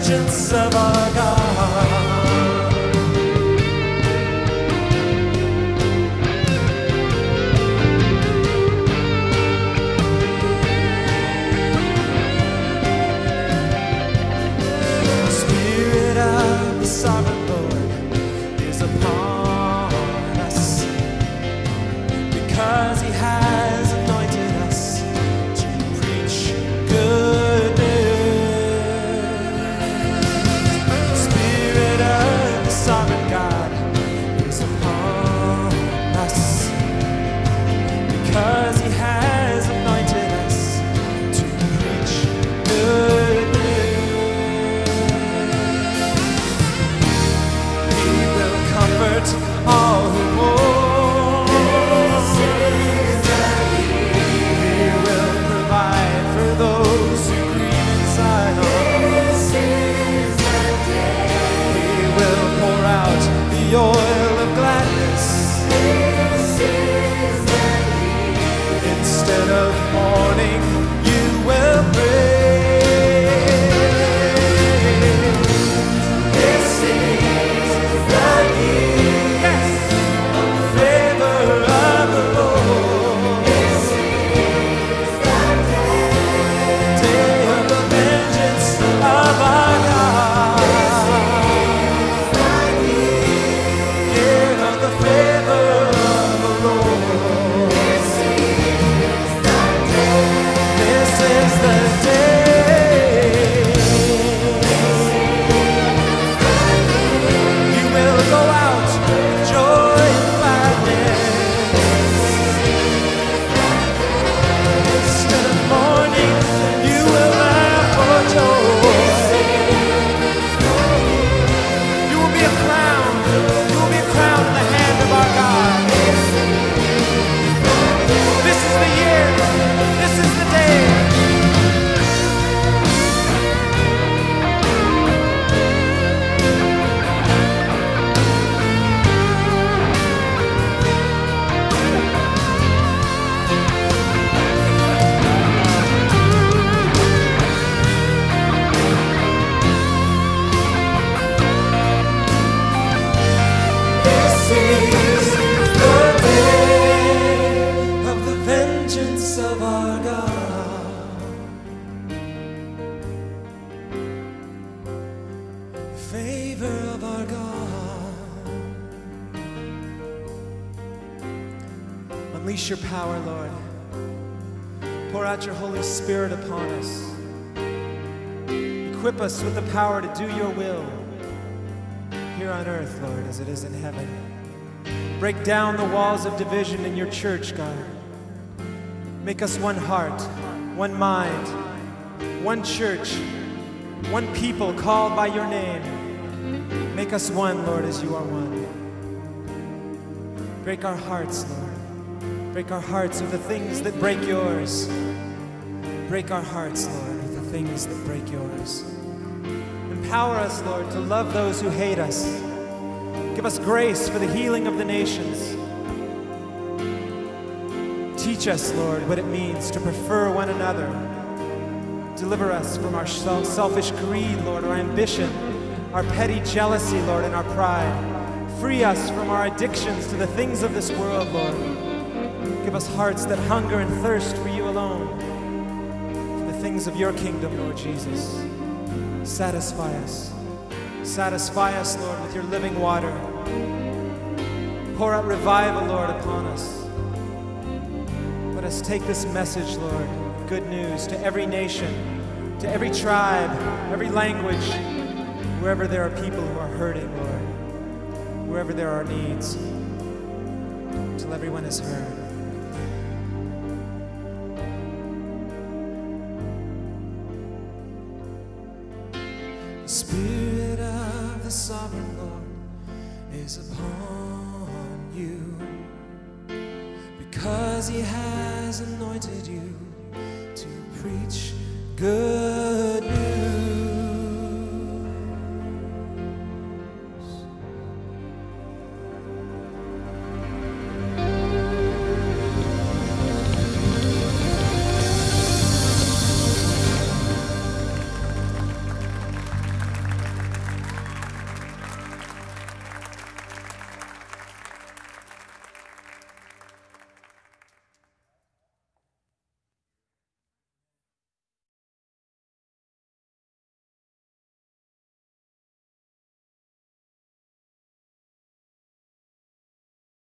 vengeance of our God. Spirit of the sovereign Lord is upon us, because He has anointed us to preach good news. Spirit of the sovereign God is upon us, because He has anointed us to preach good news. He will comfort all who mourn. The oil of gladness. This is the year. Instead of mourning, you will praise. This is the year. Yes. Of the favor of the Lord. This is the day. Day of the vengeance of our God. Of our God, favor of our God. Unleash your power, Lord. Pour out your Holy Spirit upon us. Equip us with the power to do your will here on earth, Lord, as it is in heaven. Break down the walls of division in your church, God. Make us one heart, one mind, one church, one people called by your name. Make us one, Lord, as you are one. Break our hearts, Lord. Break our hearts with the things that break yours. Break our hearts, Lord, with the things that break yours. Empower us, Lord, to love those who hate us. Give us grace for the healing of the nations. Teach us, Lord, what it means to prefer one another. Deliver us from our selfish greed, Lord, our ambition, our petty jealousy, Lord, and our pride. Free us from our addictions to the things of this world, Lord. Give us hearts that hunger and thirst for you alone, for the things of your kingdom, Lord Jesus. Satisfy us. Satisfy us, Lord, with your living water. Pour out revival, Lord, upon us. Let us take this message, Lord, of good news to every nation, to every tribe, every language, wherever there are people who are hurting, Lord, wherever there are needs, till everyone is heard. The Spirit of the Sovereign Lord is upon you, because He has anointed you to preach good